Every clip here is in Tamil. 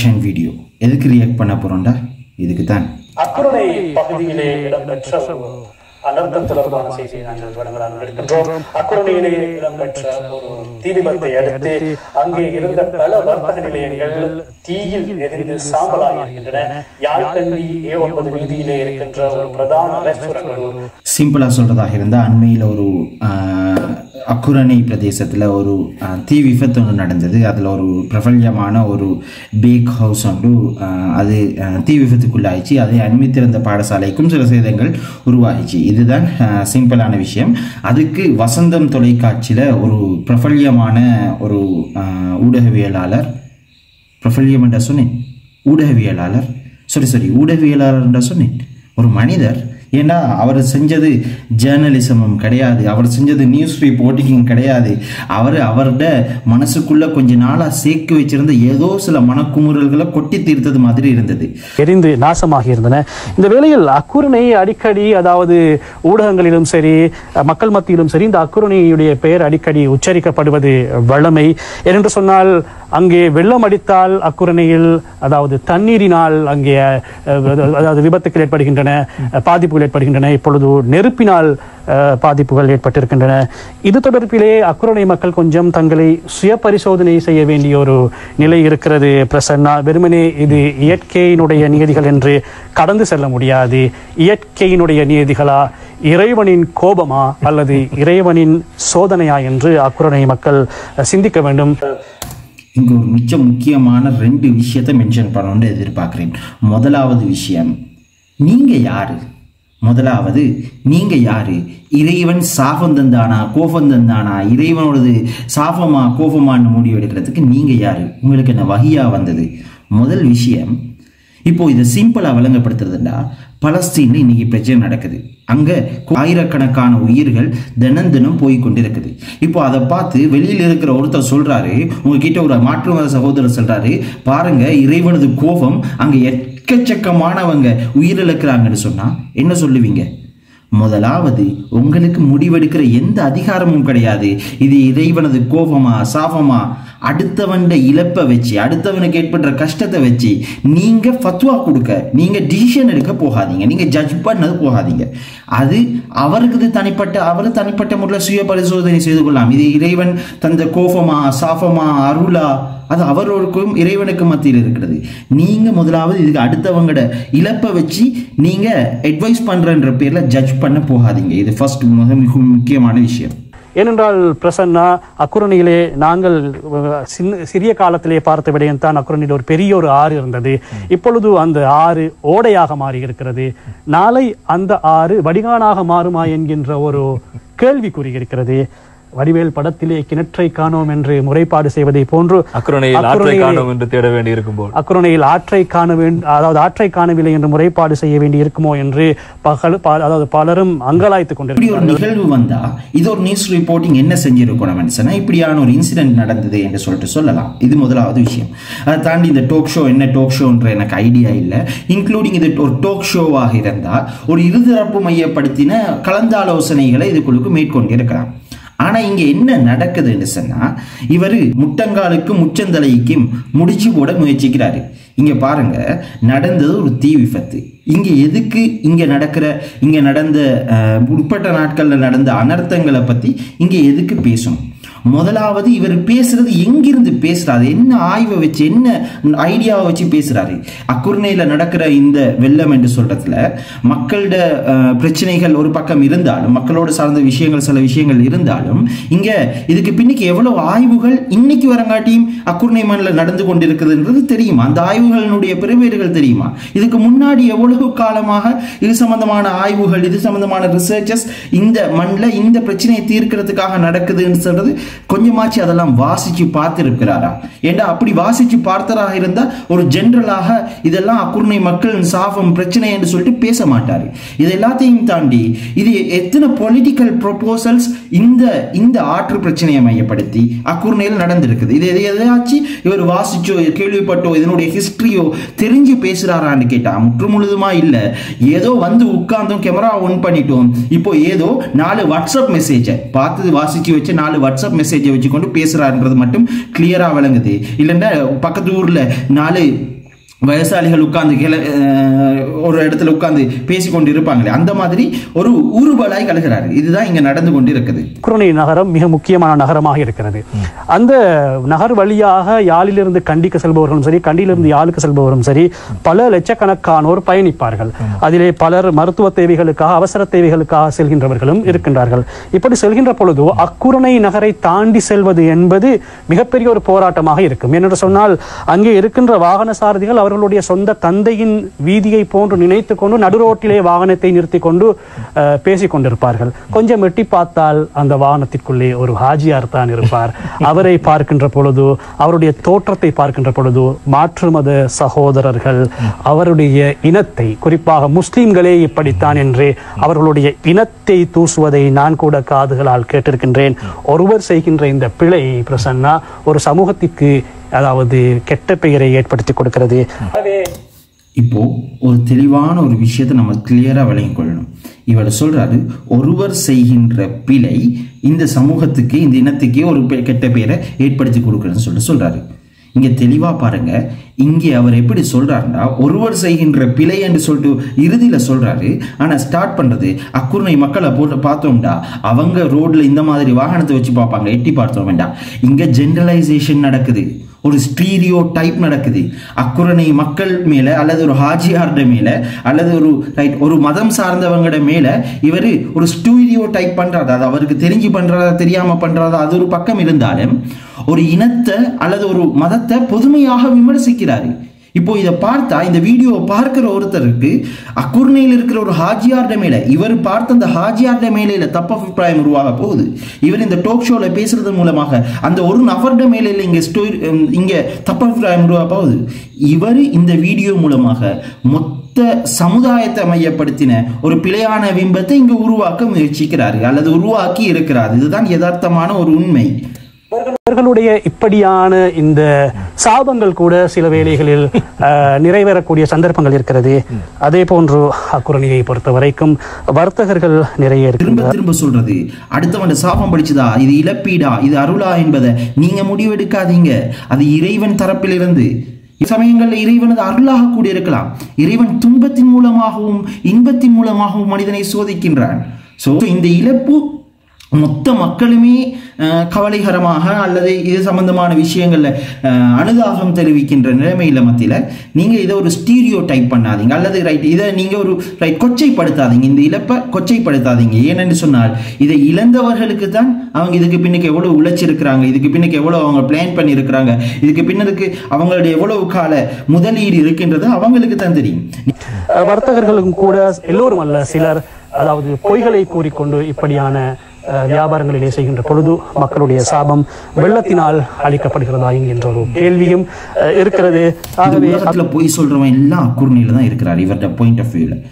வீடியோ எதுக்கு ரியாக்ட் பண்ண போறோம்டா இதுக்கு தான் அக்குரணை பகுதியிலே இடம்பெற்ற அனர்த்தம் தொடர்பான செய்தியை நாங்கள் வழங்கலாம். அக்குரணையிலே இடம்பெற்ற ஒரு தீ விபத்தை அடுத்து அங்கே இருந்த பல வர்த்தக நிலையங்கள் தீயில் எரிந்து சாம்பலாகி இருக்கின்றன. யாழ்கண்டி A9 வீதியிலே இருக்கின்ற ஒரு பிரதான ரெஸ்டாரண்ட். சிம்பிளா சொல்றதாக இருந்தால் அண்மையில் ஒரு அக்குரணை பிரதேசத்தில் ஒரு தீ விபத்து ஒன்று நடந்தது. அதில் ஒரு பிரபல்யமான ஒரு பேக் ஹவுஸ் ஒன்று அது தீ விபத்துக்குள்ளாயிடுச்சு. அதை அண்மித்திருந்த பாடசாலைக்கும் சில சேதங்கள் உருவாகிச்சு. இதுதான் சிம்பிளான விஷயம். அதுக்கு வசந்தம் தொலைக்காட்சியில் ஒரு பிரபல்யமான ஒரு ஊடகவியலாளர், பிரபல்யம் என்ற சொன்னேன், ஊடகவியலாளர் ஊடகவியலாளர் சொன்னேன், ஒரு மனிதர். ஏன்னா அவர் செஞ்சது ஜேர்னலிசமும் கிடையாது, அவர் செஞ்சது நியூஸ் ரிப்போர்ட்டிங்கும் கிடையாது. அவரோட மனசுக்குள்ள கொஞ்ச நாளாக சேர்த்து வச்சிருந்த ஏதோ சில மனக்குமுறல்களை கொட்டி தீர்த்தது மாதிரி இருந்தது, எரிந்து நாசமாகி இருந்தன. இந்த வேளையில் அக்குரணை அடிக்கடி, அதாவது ஊடகங்களிலும் சரி மக்கள் மத்தியிலும் சரி, இந்த அக்குரணையுடைய பெயர் அடிக்கடி உச்சரிக்கப்படுவது வழமை. ஏனென்று சொன்னால் அங்கே வெள்ளம் அடித்தால் அக்குரணையில், அதாவது தண்ணீரினால் அங்கே அதாவது விபத்துக்கள் ஏற்படுகின்றன, பாதிப்புகள் ஏற்படுகின்றன. இப்பொழுது நெருப்பினால் பாதிப்புகள் ஏற்பட்டிருக்கின்றன. இது தொடர்பிலே அக்குரணை மக்கள் கொஞ்சம் தங்களை சுய பரிசோதனை செய்ய வேண்டிய ஒரு நிலை இருக்கிறது. பிரசன்னா, வெறுமனே இது இயற்கையினுடைய நியதிகள் என்று கடந்து செல்ல முடியாது. இயற்கையினுடைய நியதிகளா, இறைவனின் கோபமா அல்லது இறைவனின் சோதனையா என்று அக்குரணை மக்கள் சிந்திக்க வேண்டும். இங்கே ஒரு மிக முக்கியமான 2 விஷயத்தை மென்ஷன் பண்ணணும்னு எதிர்பார்க்குறேன். முதலாவது விஷயம், நீங்கள் யாரு? முதலாவது நீங்கள் யாரு? இறைவன் சாபம் தந்தானா கோபம் தந்தானா, இறைவனோடது சாபமா கோபமானு முடிவு எடுக்கிறதுக்கு நீங்கள் யாரு? உங்களுக்கு என்ன வகையா வந்தது? முதல் விஷயம். இப்போ இதை சிம்பிளாக விளங்கப்படுத்துறதுண்டா, பலஸ்தீனில் இன்னைக்கு பிரச்சனை நடக்குது. அங்கே ஆயிரக்கணக்கான உயிர்கள் தினம் போய் கொண்டிருக்குது. இப்போ அதை பார்த்து வெளியில் இருக்கிற ஒருத்தர் சொல்றாரு, உங்ககிட்ட ஒரு மாற்று மத சகோதரர் சொல்றாரு, பாருங்க இறைவனது கோபம், அங்கே எக்கச்சக்கமானவங்க உயிரிழக்கிறாங்கன்னு சொன்னா என்ன சொல்லுவீங்க? முதலாவது, உங்களுக்கு முடிவெடுக்கிற எந்த அதிகாரமும் கிடையாது. இது இறைவனது கோபமா சாபமா? அடுத்தவன் இழப்பை வச்சு, அடுத்தவனுக்கு ஏற்படுற கஷ்டத்தை வச்சு நீங்க ஃபத்வா கொடுக்க, நீங்க டிசிஷன் எடுக்க போகாதீங்க, நீங்க ஜட்ஜ் பண்ணது போகாதீங்க. அது அவருக்கு தனிப்பட்ட முறையில் சுய பரிசோதனை செய்து கொள்ளலாம். இது இறைவன் தந்த கோபமா சாபமா அருளா? அது அவர்களுக்கும் இறைவனுக்கும் மத்தியில் இருக்கிறது. நீங்க முதலாவது இதுக்கு அடுத்தவங்களோட இழப்பை வச்சு நீங்க அட்வைஸ் பண்றன்ற பேர்ல ஜட்ஜ் பண்ண போகாதீங்க. இது ஃபர்ஸ்ட் மிக முக்கியமான விஷயம். ஏனென்றால் பிரசன்னா, அக்குரணையிலே நாங்கள் சிறிய காலத்திலே பார்த்த விடயம் தான், அக்குரணையில் ஒரு பெரிய ஒரு ஆறு இருந்தது. இப்பொழுது அந்த ஆறு ஓடையாக மாறி இருக்கிறது. நாளை அந்த ஆறு வடிகானாக மாறுமா என்கின்ற ஒரு கேள்விக்குறி இருக்கிறது. வடிவேல் படத்திலே கிணற்றை காணோம் என்று முறைப்பாடு செய்வதை போன்று அக்குரணையில் ஆற்றை காணோம் என்று தேட வேண்டி இருக்கும்போது அக்குரணையில் ஆற்றை காண அதாவது ஆற்றை காணவில்லை என்று முறைப்பாடு செய்ய வேண்டி இருக்குமோ என்று அதாவது பலரும் அங்கலாய்த்துக் கொண்டிருக்கிறார்கள். ஒரு நிகழ்வு வந்தா இது ஒரு நியூஸ் ரிப்போர்ட்டிங் என்ன செஞ்சிருக்கணும், இப்படியான ஒரு இன்சிடென்ட் நடந்தது என்று சொல்லிட்டு சொல்லலாம். இது முதலாவது விஷயம். அதை தாண்டி இந்த டோக் ஷோ என்ன டோக் ஷோன்ற எனக்கு ஐடியா இல்லை. இன்க்ளூடிங் இது ஒரு டோக் ஷோவாக இருந்தால் ஒரு இருதரப்பு மையப்படுத்தின கலந்தாலோசனைகளை இதுக்குள்ளுக்கு மேற்கொண்டிருக்கலாம். ஆனா இங்க என்ன நடக்குதுன்னு சொன்னா, இவர் முட்டங்காலுக்கும் முச்சந்தலைக்கும் முடிச்சு போட முயற்சிக்கிறாரு. இங்க பாருங்க, நடந்தது ஒரு தீ விபத்து. இங்க எதுக்கு இங்க நடந்த உட்பட்ட நாட்கள்ல நடந்த அனர்த்தங்களை பத்தி இங்க எதுக்கு பேசணும்? முதலாவது, இவர் பேசுறது எங்கிருந்து பேசுறாரு, என்ன ஆய்வை வச்சு என்ன ஐடியாவை வச்சு பேசுறாரு? அக்குர்ணையில நடக்கிற இந்த வெள்ளம் என்று சொல்றதுல மக்களோட பிரச்சனைகள் ஒரு பக்கம் இருந்தாலும், மக்களோட சார்ந்த விஷயங்கள் சில விஷயங்கள் இருந்தாலும், இங்க இதுக்கு பின்னுக்கு எவ்வளவு ஆய்வுகள் இன்னைக்கு வரங்காட்டியும் அக்குர்ணை மண்ணில் நடந்து கொண்டிருக்குதுன்றது தெரியுமா? அந்த ஆய்வுகளினுடைய பெருமைகள் தெரியுமா? இதுக்கு முன்னாடி எவ்வளவு காலமாக இது சம்பந்தமான ஆய்வுகள், இது சம்பந்தமான ரிசர்ச்சஸ் இந்த மண்ணில் இந்த பிரச்சனையை தீர்க்கிறதுக்காக நடக்குதுன்னு சொல்றது கொஞ்சமாச்சு அதெல்லாம் வாசிச்சு பார்த்திருக்கிறாரா? ஏண்டா அப்படி வாசிச்சு பார்த்தராக இருந்தா ஒரு ஜெனரலாக இதெல்லாம் அக்குர்ணை மக்கள் சாபம் பிரச்சனை என்று சொல்லிட்டு பேச மாட்டாரு. இது எல்லாத்தையும் தாண்டி இது எத்தனை பொலிட்டிக்கல் ப்ரொபோசல்ஸ் இந்த ஆற்று பிரச்சனையை மையப்படுத்தி அக்குர்ணையில் நடந்திருக்குது. இது எதையாச்சும் இவர் வாசிச்சோ கேள்விப்பட்டோ இதனுடைய ஹிஸ்டரியோ தெரிஞ்சு பேசுறாரான்னு கேட்டா முற்றுமுழுதுமா இல்ல. ஏதோ வந்து உட்கார்ந்தோம், கேமரா ஆன் பண்ணிட்டோம், இப்போ ஏதோ 4 வாட்ஸ்அப் மெசேஜை பார்த்து வாசிச்சு வச்சு 4 வாட்ஸ்அப் மெசேஜை வச்சுக்கொண்டு பேசுறாருன்றது மட்டும் கிளியரா விளங்குது. இல்லைன்னா பக்கத்து ஊர்ல 4 வயசாளிகள் உட்கார்ந்து ஒரு இடத்துல உட்கார்ந்து பேசிக்கொண்டு இருப்பாங்களே, அந்த மாதிரி ஒரு ஊர்வலாய் கலகிறாரு. இதுதான் இங்க நடந்து கொண்டு இருக்குது. அக்குரணை நகரம் மிக முக்கியமான நகரமாக இருக்கிறது. அந்த நகர் வழியாக யாழிலிருந்து கண்டிக்கு செல்பவர்களும் சரி, கண்டியிலிருந்து யாழுக்கு செல்பவரும் சரி, பல லட்சக்கணக்கானோர் பயணிப்பார்கள். அதிலே பலர் மருத்துவ தேவைகளுக்காக, அவசர தேவைகளுக்காக செல்கின்றவர்களும் இருக்கின்றார்கள். இப்படி செல்கின்ற பொழுது அக்குரணை நகரை தாண்டி செல்வது என்பது மிகப்பெரிய ஒரு போராட்டமாக இருக்கும். ஏனென்று சொன்னால் அங்கே இருக்கின்ற வாகன சாரதிகள் அவர்களுடைய சொந்த தந்தையின் வீதியை போன்று நினைத்து கொண்டு நடுரோட்டிலே வாகனத்தை நிறுத்தி கொண்டு பேசிக் கொண்டிருப்பார்கள். கொஞ்சம் எட்டி பார்த்தால் அந்த வாகனத்திற்குள்ளே ஒரு ஹாஜியார் தான் இருப்பார். அவரை பார்க்கின்ற பொழுது, அவருடைய தோற்றத்தை பார்க்கின்ற பொழுது மாற்று மத சகோதரர்கள் அவருடைய இனத்தை, குறிப்பாக முஸ்லிம்களே இப்படித்தான் என்று அவர்களுடைய இனத்தை தூசுவதை நான் கூட காதுகளால் கேட்டிருக்கின்றேன். ஒருவர் செய்கின்ற இந்த பிழை பிரசன்னா ஒரு சமூகத்திற்கு அதாவது கெட்ட பெயரை ஏற்படுத்தி கொடுக்கிறது. இப்போ ஒரு தெளிவான ஒரு விஷயத்தை நம்ம கிளியரா விளங்கிக் கொள்ளணும். இவர் சொல்றாரு, ஒருவர் செய்கின்ற பிழை இந்த சமூகத்துக்கு, இந்த இனத்துக்கே ஒரு கெட்ட பெயரை ஏற்படுத்தி கொடுக்குறதுன்னு சொல்றாரு. இங்க தெளிவா பாருங்க, இங்கே அவர் எப்படி சொல்றாருன்னா ஒருவர் செய்கின்ற பிழை என்று சொல்லிட்டு இறுதியில சொல்றாரு. ஆனா ஸ்டார்ட் பண்றது அக்குரணை மக்களை போட்டு பார்த்தோம்டா அவங்க ரோட்ல இந்த மாதிரி வாகனத்தை வச்சு பார்ப்பாங்க, எட்டி பார்த்தோம் வேண்டாம். இங்க ஜெனரலைசேஷன் நடக்குது, ஒரு ஸ்டீரியோ டைப் நடக்குது. அக்குரணை மக்கள் மேல அல்லது ஒரு ஹாஜியார்ட மேல அல்லது ஒரு மதம் சார்ந்தவங்கட மேல இவர் ஒரு ஸ்டீரியோ டைப் பண்றாரு. அது அவருக்கு தெரிஞ்சு பண்றாரா தெரியாம பண்றாரா அது ஒரு பக்கம் இருந்தாலும் ஒரு இனத்தை அல்லது ஒரு மதத்தை பொதுமையாக விமர்சிக்கிறாரு. இப்போ இதை பார்த்தா, இந்த வீடியோ பார்க்கிற ஒருத்தருக்கு அக்குர்ணையில் இருக்கிற ஒரு ஹாஜியார்ட மேல, இவர் பார்த்த அந்த ஹாஜியார்ட மேல தப்பு அபிப்பிராயம் உருவாக போகுது. இவர் இந்த டோக் ஷோல பேசுறது மூலமாக அந்த ஒரு நபர்ட மேல இங்க தப்பு அபிப்பிராயம் உருவாக போகுது. இவர் இந்த வீடியோ மூலமாக மொத்த சமுதாயத்தை மையப்படுத்தின ஒரு பிழையான பிம்பத்தை இங்கு உருவாக்க முயற்சிக்கிறாரு அல்லது உருவாக்கி இருக்கிறார். இதுதான் யதார்த்தமான ஒரு உண்மை. அவர்களுடைய இப்படியான இந்த சாபங்கள் கூட சில வேளைகளில் நிறைவேறக்கூடிய சந்தர்ப்பங்கள் இருக்கிறது. அதே போன்று அக்குரணியை பொறுத்த வரைக்கும் வர்த்தகர்கள் நிறைய திரும்ப சொல்றது, அடுத்தவன் சாபம் படிச்சுதா, இது இழப்பீடா, இது அருளா என்பதை நீங்க முடிவெடுக்காதீங்க. அது இறைவன் தரப்பிலிருந்து. சமயங்கள்ல இறைவன் அது அருளாக கூட இருக்கலாம். இறைவன் துன்பத்தின் மூலமாகவும் இன்பத்தின் மூலமாகவும் மனிதனை சோதிக்கின்றான். இந்த இழப்பு மொத்த மக்களுமே கவலைகரமாக அல்லது இது சம்பந்தமான விஷயங்கள்ல அனுதாபம் தெரிவிக்கின்ற நிலைமையில மத்தியில நீங்க இதை ஒரு ஸ்டீரியோ டைப் பண்ணாதீங்க அல்லது இதை நீங்க ஒரு கொச்சைப்படுத்தாதீங்க. இந்த இழப்பை கொச்சைப்படுத்தாதீங்க. ஏனென்று சொன்னால் இதை இழந்தவர்களுக்கு தான் அவங்க இதுக்கு பின்னுக்கு எவ்வளவு உழைச்சிருக்கிறாங்க, இதுக்கு பின்னுக்கு எவ்வளவு அவங்க பிளான் பண்ணி இருக்கிறாங்க, இதுக்கு பின்னதுக்கு அவங்களுடைய எவ்வளவு கால முதலீடு இருக்கின்றது அவங்களுக்கு தான் தெரியும். வர்த்தகர்களும் கூட எல்லோரும் அல்ல, சிலர் அதாவது பொய்களை கூறிக்கொண்டு இப்படியான வியாபாரங்களிலே செய்கின்ற பொழுது மக்களுடைய சாபம் வெள்ளத்தினால் அளிக்கப்படுகிறதா என்கின்ற ஒரு கேள்வியும் இருக்கிறது. ஆகவே பொய் சொல்றவன் எல்லாம் அக்குர்ணையில தான் இருக்கிறார். இவருடைய பாயிண்ட் ஆஃப் வியூல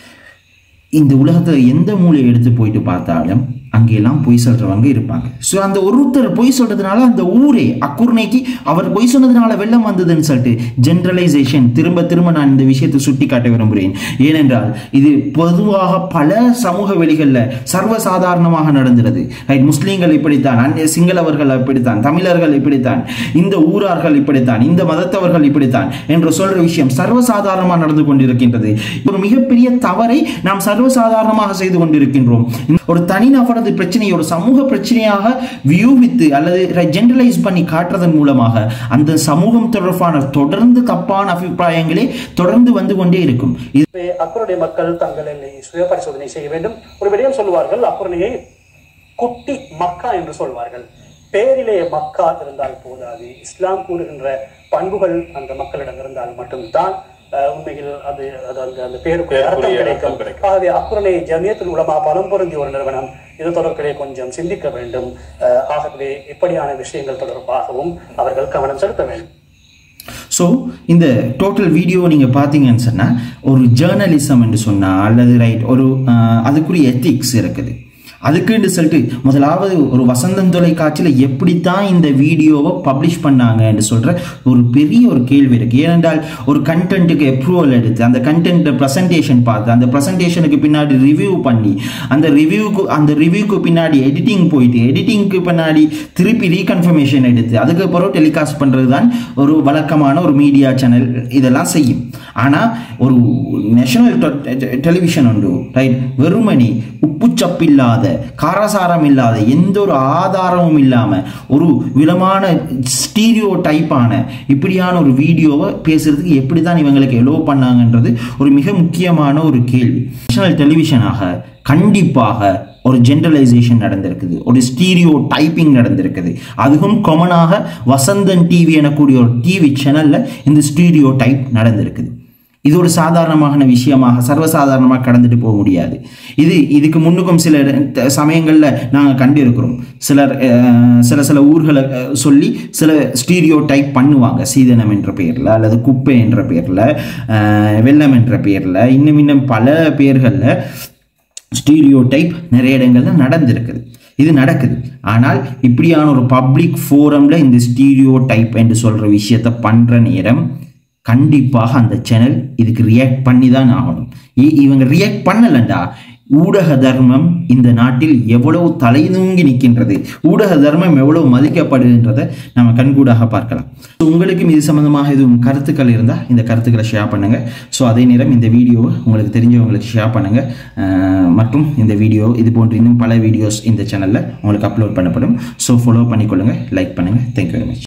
இந்த உலகத்துல எந்த மூலையை எடுத்து போயிட்டு பார்த்தாலும் அங்கெல்லாம் பொய் சொல்றவங்க இருப்பாங்க. ஸோ அந்த ஒருத்தர் பொய் சொல்றதுனால அந்த ஊரே அக்குர்ணைக்கு அவர் பொய் சொன்னதுனால வெள்ளம் வந்ததுன்னு சொல்லிட்டு ஜெனரலைசேஷன் திரும்ப நான் இந்த விஷயத்தை சுட்டி காட்ட விரும்புகிறேன். ஏனென்றால் இது பொதுவாக பல சமூக வெளிகளில் சர்வசாதாரணமாக நடந்துறது. ரைட், முஸ்லீம்கள் இப்படித்தான், சிங்களவர்கள் இப்படித்தான், தமிழர்கள் இப்படித்தான், இந்த ஊரார்கள் இப்படித்தான், இந்த மதத்தவர்கள் இப்படித்தான் என்று சொல்ற விஷயம் சர்வசாதாரணமாக நடந்து கொண்டிருக்கின்றது. ஒரு மிகப்பெரிய தவறை நாம் சர்வசாதாரணமாக செய்து கொண்டிருக்கின்றோம். ஒரு தனிநபரது பிரச்சனையை ஒரு சமூக பிரச்சனையாக வியூகித்து அல்லது ஜெனரலைஸ் பண்ணி காட்டுறதன் மூலமாக அந்த சமூகம் தொடர்பான தொடர்ந்து தப்பான அபிப்பிராயங்களே தொடர்ந்து வந்து கொண்டே இருக்கும். அக்குரணை மக்கள் தங்களை சுய பரிசோதனை செய்ய வேண்டும். ஒரு விடயம் சொல்லுவார்கள், அக்குரணையை குட்டி மக்கா என்று சொல்வார்கள். பேரிலே மக்கா இருந்தால் போதாது, இஸ்லாம் கூறுகின்ற பண்புகள் அந்த மக்களிடம் இருந்தால் மட்டும்தான் உண்மையில் அது அந்த பேருக்கு அர்த்தம் கிடைக்கும். ஆகவே அக்குரணை ஜமியத்துல் உலமா பலம் பொருந்திய ஒரு நிறுவனம் இது தொடர்பிலே கொஞ்சம் சிந்திக்க வேண்டும். ஆகவே இப்படியான விஷயங்கள் தொடர்பாகவும் அவர்கள் கவனம் செலுத்த வேண்டும். ஸோ இந்த டோட்டல் வீடியோ நீங்கள் பார்த்தீங்கன்னு சொன்னால் ஒரு ஜேர்னலிசம் என்று சொன்னால் அல்லது ரைட் ஒரு அதுக்குரிய எத்திக்ஸ் இருக்குது. அதுக்குன்னு சொல்லிட்டு முதலாவது ஒரு வசந்தம் தொலைக்காட்சியில் எப்படித்தான் இந்த வீடியோவை பப்ளிஷ் பண்ணாங்கன்னு சொல்கிற ஒரு பெரிய ஒரு கேள்வி இருக்குது. ஏனென்றால் ஒரு கண்டென்ட்டுக்கு அப்ரூவல் எடுத்து அந்த கண்டென்ட்டை ப்ரெசன்டேஷன் பார்த்து அந்த ப்ரெசன்டேஷனுக்கு பின்னாடி ரிவ்யூ பண்ணி அந்த ரிவ்யூக்கு பின்னாடி எடிட்டிங் போயிட்டு எடிட்டிங்க்கு பின்னாடி திருப்பி ரீகன்ஃபர்மேஷன் எடுத்து அதுக்கப்புறம் டெலிகாஸ்ட் பண்ணுறது தான் ஒரு வழக்கமான ஒரு மீடியா சேனல் இதெல்லாம் செய்யும். ஆனால் ஒரு நேஷனல் டெலிவிஷன் உண்டு ரைட், வெறுமனி உப்புச்சப்பில்லாத காரசாரம் இல்லாத எந்த ஒரு ஆதாரமும் இல்லாமல் ஒரு விதமான ஸ்டீரியோ டைப்பான இப்படியான ஒரு வீடியோவை பேசுறதுக்கு எப்படி தான் இவங்களுக்கு எலோ பண்ணாங்கன்றது ஒரு மிக முக்கியமான ஒரு கேள்வி. நேஷனல் டெலிவிஷனாக கண்டிப்பாக ஒரு ஜென்ரலைசேஷன் நடந்திருக்குது, ஒரு ஸ்டீரியோ டைப்பிங் நடந்திருக்குது. அதுவும் காமனாக வசந்தன் டிவி எனக்கூடிய ஒரு டிவி சேனல்ல இந்த ஸ்டீரியோ டைப் நடந்திருக்குது. இது ஒரு சாதாரணமான விஷயமாக சர்வசாதாரணமாக கடந்துட்டு போக முடியாது. இதுக்கு முன்னுக்கும் சில சமயங்களில் நாங்கள் கண்டிருக்கிறோம். சில ஊர்களை சொல்லி சில ஸ்டீரியோ டைப் பண்ணுவாங்க. சீதனம் என்ற பெயரில் அல்லது குப்பை என்ற பெயரில் வெள்ளம் என்ற பெயரில் இன்னும் பல பெயர்களில் ஸ்டீரியோ டைப் நிறைய இடங்கள்ல நடந்திருக்குது. இது நடக்குது. ஆனால் இப்படியான ஒரு பப்ளிக் ஃபோரம்ல இந்த ஸ்டீரியோ டைப் என்று சொல்ற விஷயத்தை பண்ற நேரம் கண்டிப்பாக அந்த சேனல் இதுக்கு ரியாக்ட் பண்ணி தான் ஆகணும். இவங்க ரியாக்ட் பண்ணலண்டா ஊடக தர்மம் இந்த நாட்டில் எவ்வளவு தலைதூங்கி நிற்கின்றது, ஊடக தர்மம் எவ்வளவு மதிக்கப்படுகின்றதை நம்ம கண்கூடாக பார்க்கலாம். உங்களுக்கும் இது சம்பந்தமாக எதுவும் கருத்துக்கள் இருந்தால் இந்த கருத்துக்களை ஷேர் பண்ணுங்க. ஸோ அதே நேரம் இந்த வீடியோவை உங்களுக்கு தெரிஞ்சவங்களுக்கு ஷேர் பண்ணுங்க. மற்றும் இந்த வீடியோ இது போன்று இன்னும் பல வீடியோஸ் இந்த சேனலில் உங்களுக்கு அப்லோட் பண்ணப்படும். ஸோ ஃபாலோ பண்ணிக்கொள்ளுங்க, லைக் பண்ணுங்க. Thank you very much.